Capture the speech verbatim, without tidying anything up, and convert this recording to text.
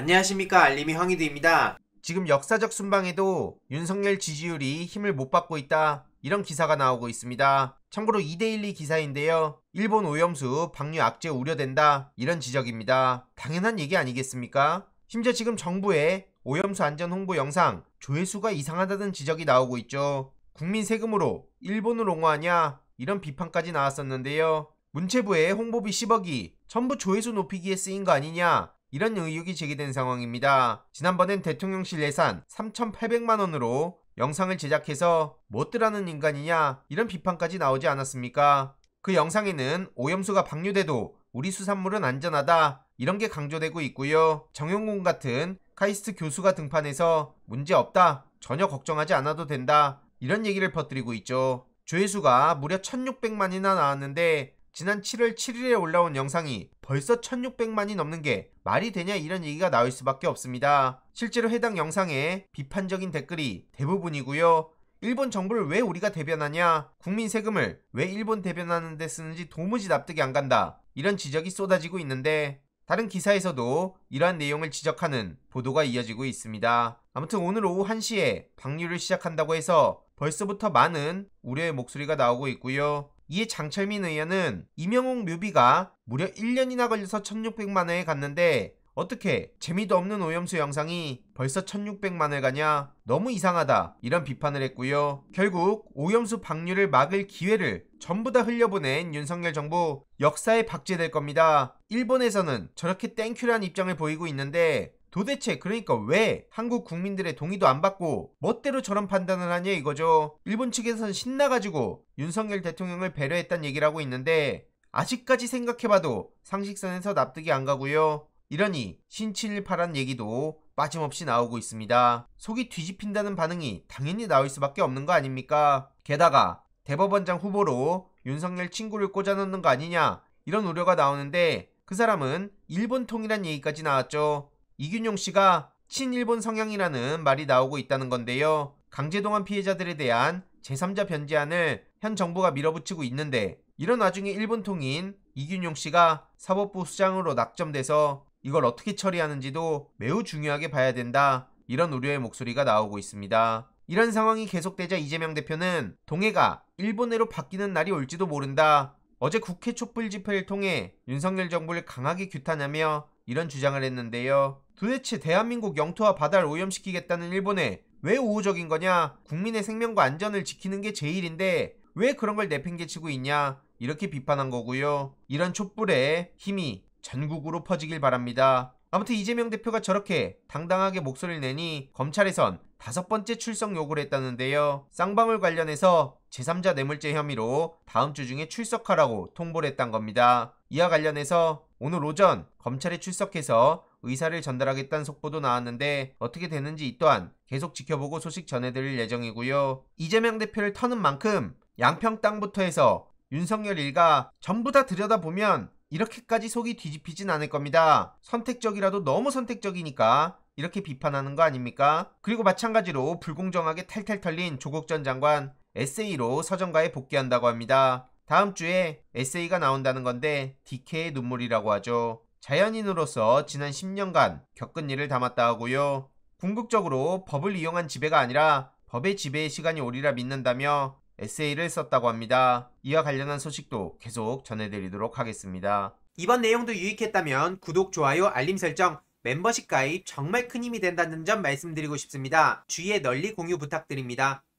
안녕하십니까, 알림이 황희두입니다. 지금 역사적 순방에도 윤석열 지지율이 힘을 못 받고 있다, 이런 기사가 나오고 있습니다. 참고로 이데일리 기사인데요. 일본 오염수 방류 악재 우려된다, 이런 지적입니다. 당연한 얘기 아니겠습니까? 심지어 지금 정부의 오염수 안전 홍보 영상 조회수가 이상하다는 지적이 나오고 있죠. 국민 세금으로 일본을 옹호하냐, 이런 비판까지 나왔었는데요. 문체부의 홍보비 십억이 전부 조회수 높이기에 쓰인 거 아니냐, 이런 의혹이 제기된 상황입니다. 지난번엔 대통령실 예산 삼천팔백만 원으로 영상을 제작해서 뭣들하는 인간이냐, 이런 비판까지 나오지 않았습니까? 그 영상에는 오염수가 방류돼도 우리 수산물은 안전하다, 이런 게 강조되고 있고요. 정용곤 같은 카이스트 교수가 등판해서 문제없다, 전혀 걱정하지 않아도 된다, 이런 얘기를 퍼뜨리고 있죠. 조회수가 무려 천육백만이나 나왔는데 지난 칠월 칠일에 올라온 영상이 벌써 천육백만이 넘는 게 말이 되냐, 이런 얘기가 나올 수밖에 없습니다. 실제로 해당 영상에 비판적인 댓글이 대부분이고요. 일본 정부를 왜 우리가 대변하냐, 국민 세금을 왜 일본 대변하는 데 쓰는지 도무지 납득이 안 간다, 이런 지적이 쏟아지고 있는데 다른 기사에서도 이러한 내용을 지적하는 보도가 이어지고 있습니다. 아무튼 오늘 오후 한 시에 방류를 시작한다고 해서 벌써부터 많은 우려의 목소리가 나오고 있고요. 이에 장철민 의원은 이명옥 뮤비가 무려 일 년이나 걸려서 천육백만 회에 갔는데 어떻게 재미도 없는 오염수 영상이 벌써 천육백만 회 가냐, 너무 이상하다, 이런 비판을 했고요. 결국 오염수 방류를 막을 기회를 전부 다 흘려보낸 윤석열 정부, 역사에 박제될 겁니다. 일본에서는 저렇게 땡큐라는 입장을 보이고 있는데 도대체 그러니까 왜 한국 국민들의 동의도 안 받고 멋대로 저런 판단을 하냐, 이거죠. 일본 측에서는 신나가지고 윤석열 대통령을 배려했다는 얘기를 하고 있는데 아직까지 생각해봐도 상식선에서 납득이 안 가고요. 이러니 신칠일파란 얘기도 빠짐없이 나오고 있습니다. 속이 뒤집힌다는 반응이 당연히 나올 수밖에 없는 거 아닙니까? 게다가 대법원장 후보로 윤석열 친구를 꽂아놓는 거 아니냐, 이런 우려가 나오는데 그 사람은 일본 통이란 얘기까지 나왔죠. 이균용 씨가 친일본 성향이라는 말이 나오고 있다는 건데요. 강제동원 피해자들에 대한 제삼자 변제안을 현 정부가 밀어붙이고 있는데 이런 와중에 일본 통인 이균용 씨가 사법부 수장으로 낙점돼서 이걸 어떻게 처리하는지도 매우 중요하게 봐야 된다, 이런 우려의 목소리가 나오고 있습니다. 이런 상황이 계속되자 이재명 대표는 동해가 일본해로 바뀌는 날이 올지도 모른다, 어제 국회 촛불 집회를 통해 윤석열 정부를 강하게 규탄하며 이런 주장을 했는데요. 도대체 대한민국 영토와 바다를 오염시키겠다는 일본에 왜 우호적인 거냐, 국민의 생명과 안전을 지키는 게 제일인데 왜 그런 걸 내팽개치고 있냐, 이렇게 비판한 거고요. 이런 촛불의 힘이 전국으로 퍼지길 바랍니다. 아무튼 이재명 대표가 저렇게 당당하게 목소리를 내니 검찰에선 다섯 번째 출석 요구를 했다는데요. 쌍방울 관련해서 제삼자 뇌물죄 혐의로 다음 주 중에 출석하라고 통보를 했단 겁니다. 이와 관련해서 오늘 오전 검찰에 출석해서 의사를 전달하겠다는 속보도 나왔는데 어떻게 되는지 이 또한 계속 지켜보고 소식 전해드릴 예정이고요. 이재명 대표를 터는 만큼 양평 땅부터 해서 윤석열 일가 전부 다 들여다보면 이렇게까지 속이 뒤집히진 않을 겁니다. 선택적이라도 너무 선택적이니까 이렇게 비판하는 거 아닙니까? 그리고 마찬가지로 불공정하게 탈탈 털린 조국 전 장관 에세이로 서정가에 복귀한다고 합니다. 다음 주에 에세이가 나온다는 건데 디케이의 눈물이라고 하죠. 자연인으로서 지난 십 년간 겪은 일을 담았다 하고요. 궁극적으로 법을 이용한 지배가 아니라 법의 지배의 시간이 오리라 믿는다며 에세이를 썼다고 합니다. 이와 관련한 소식도 계속 전해드리도록 하겠습니다. 이번 내용도 유익했다면 구독, 좋아요, 알림 설정, 멤버십 가입 정말 큰 힘이 된다는 점 말씀드리고 싶습니다. 주위에 널리 공유 부탁드립니다.